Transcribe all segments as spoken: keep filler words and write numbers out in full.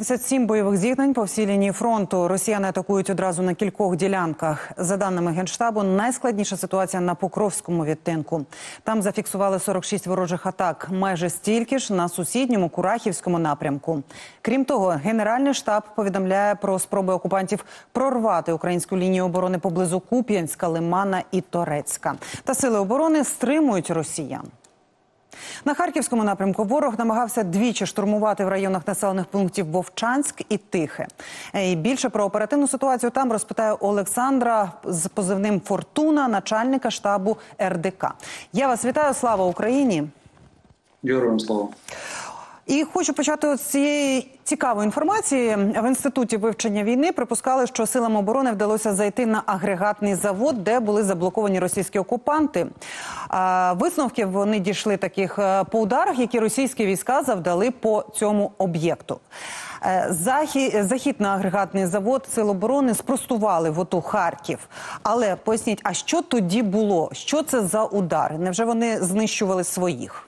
п'ятдесят сім бойових зіткнень по всій лінії фронту. Росіяни атакують одразу на кількох ділянках. За даними Генштабу, найскладніша ситуація на Покровському відтинку. Там зафіксували сорок шість ворожих атак, майже стільки ж на сусідньому Курахівському напрямку. Крім того, Генеральний штаб повідомляє про спроби окупантів прорвати українську лінію оборони поблизу Куп'янська, Лимана і Торецька. Та сили оборони стримують росіян. На Харківському напрямку ворог намагався двічі штурмувати в районах населених пунктів Вовчанськ і Тихе. І більше про оперативну ситуацію там розпитає Олександра з позивним «Фортуна», начальника штабу ер де ка. Я вас вітаю, слава Україні! Героям слава! І хочу почати з цієї цікавої інформації. В Інституті вивчення війни припускали, що силам оборони вдалося зайти на агрегатний завод, де були заблоковані російські окупанти. Висновків вони дійшли таких по ударах, які російські війська завдали по цьому об'єкту. Захід на агрегатний завод сил оборони спростували в ОТУ Харків. Але поясніть, а що тоді було? Що це за удари? Невже вони знищували своїх?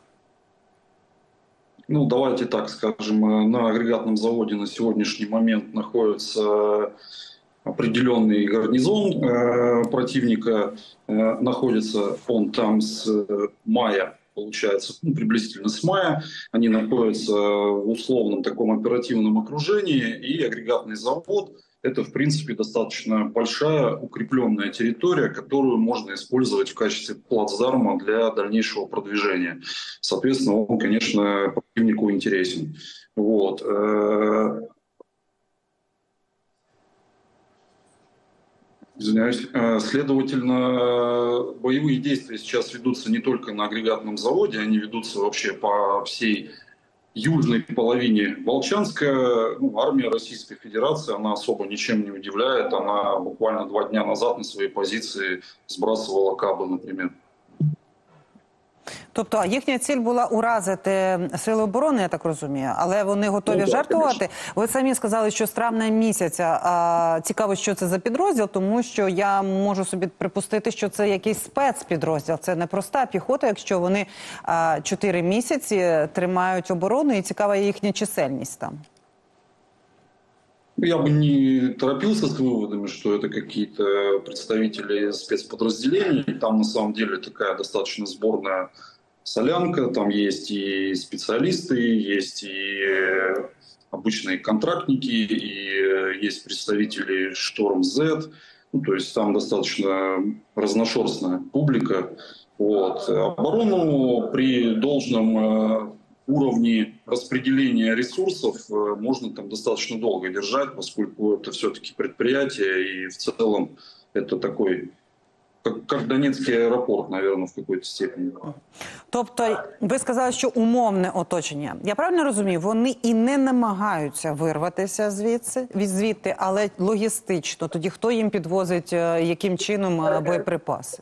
Ну, давайте так скажем, на агрегатном заводе на сегодняшний момент находится определенный гарнизон э, противника. Э, находится он там с мая, получается, ну, приблизительно с мая. Они находятся в условном таком оперативном окружении, и агрегатный завод — это, в принципе, достаточно большая укрепленная территория, которую можно использовать в качестве плацдарма для дальнейшего продвижения. Соответственно, он, конечно, противнику интересен. Вот. Извиняюсь. Следовательно, боевые действия сейчас ведутся не только на агрегатном заводе, они ведутся вообще по всей южной половине Волчанска. Ну, армия Российской Федерации, она особо ничем не удивляет. Она буквально два дня назад на свои позиции сбрасывала каби, например. Тобто їхня ціль була уразити сили оборони, я так розумію, але вони готові ну, жертвувати. Конечно. Ви самі сказали, що з травня місяця. А, цікаво, що це за підрозділ, тому що я можу собі припустити, що це якийсь спецпідрозділ. Це не проста піхота, якщо вони чотири місяці тримають оборону, і цікава їхня чисельність там. Я бы не торопился с выводами, что это какие-то представители спецподразделений. Там на самом деле такая достаточно сборная солянка. Там есть и специалисты, есть и обычные контрактники, и есть представители Шторм-З. Ну, то есть там достаточно разношерстная публика. Вот. Оборону при должном уровне распределения ресурсов можно там достаточно долго держать, поскольку это все-таки предприятие, и в целом это такой, как, как Донецкий аэропорт, наверное, в какой-то степени. Тобто, ви сказали, що умовне оточення. Я правильно розумію, вони і не намагаються вирватися звідси, звідти, але логістично. Тоді хто їм підвозить, яким чином боєприпаси?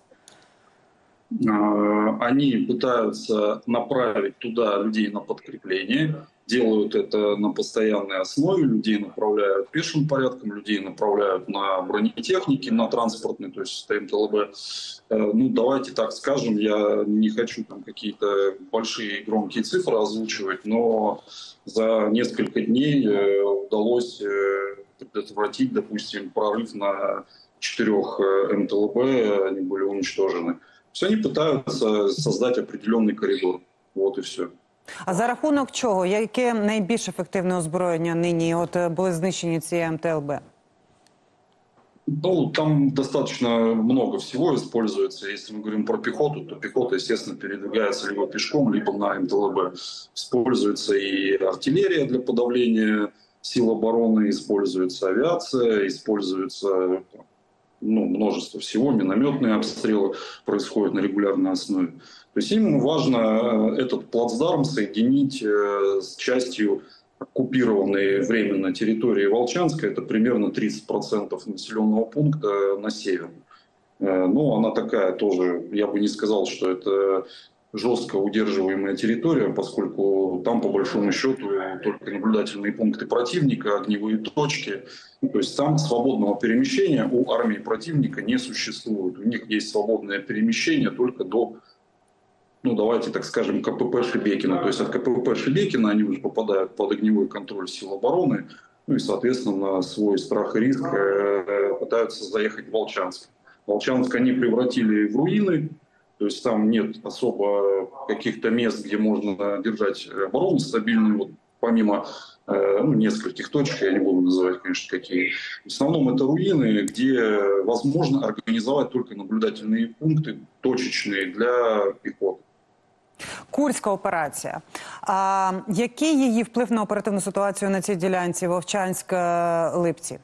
Они пытаются направить туда людей на подкрепление, делают это на постоянной основе, людей направляют пешим порядком, людей направляют на бронетехнике, на транспортной, то есть эм тэ эл бэ. Ну, давайте так скажем, я не хочу там какие-то большие громкие цифры озвучивать, но за несколько дней удалось предотвратить, допустим, прорыв на четырех эм тэ эл бэ, они были уничтожены. То есть они пытаются создать определенный коридор. Вот и все. А за рахунок чого? Яке найбільш ефективне озброєння нині от були знищені ці ем тэ ел бэ? Ну, там достаточно много всего используется. Если мы говорим про пехоту, то пехота, естественно, передвигается либо пешком, либо на эм тэ эл бэ. Используется и артиллерия для подавления сил обороны, используется авиация, используется... Ну, множество всего, минометные обстрелы происходят на регулярной основе. То есть им важно этот плацдарм соединить с частью оккупированной временно территории Волчанска. Это примерно тридцать процентов населенного пункта на север. Ну, она такая тоже, я бы не сказал, что это жестко удерживаемая территория, поскольку там, по большому счету, только наблюдательные пункты противника, огневые точки. Ну, то есть там свободного перемещения у армии противника не существует. У них есть свободное перемещение только до ну, давайте так скажем, КПП Шебекина. То есть от КПП Шебекина они уже попадают под огневой контроль сил обороны, ну и, соответственно, на свой страх и риск э, пытаются заехать в Волчанск. Волчанск они превратили в руины, то есть там нет особо каких-то мест, где можно держать оборону стабильную, вот, помимо э, ну, нескольких точек, я не буду называть, конечно, какие. В основном это руины, где возможно организовать только наблюдательные пункты, точечные для пехоты. Курська операція. А який її вплив на оперативну ситуацію на цій ділянці Вовчанськ-Липці?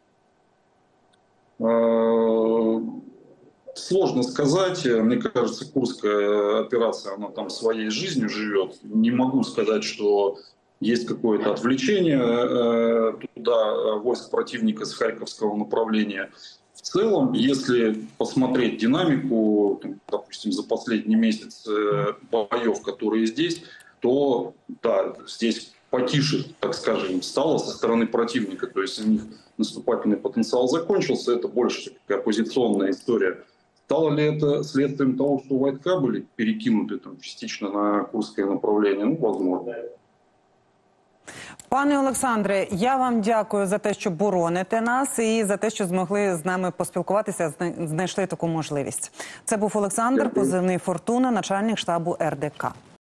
Сложно сказать. Мне кажется, Курская операция, она там своей жизнью живет. Не могу сказать, что есть какое-то отвлечение туда войск противника с Харьковского направления. В целом, если посмотреть динамику, допустим, за последний месяц боев, которые здесь, то да, здесь потише, так скажем, стало со стороны противника. То есть у них наступательный потенциал закончился, это больше такая позиционная история. Стало ли это следствием того, что войска были перекинуты там, частично на Курское направление? Ну, возможно. Пане Олександре, я вам дякую за те, що бороните нас і за те, що змогли з нами поспілкуватися, знайшли таку можливість. Це був Олександр, позивний «Фортуна», начальник штабу РДК.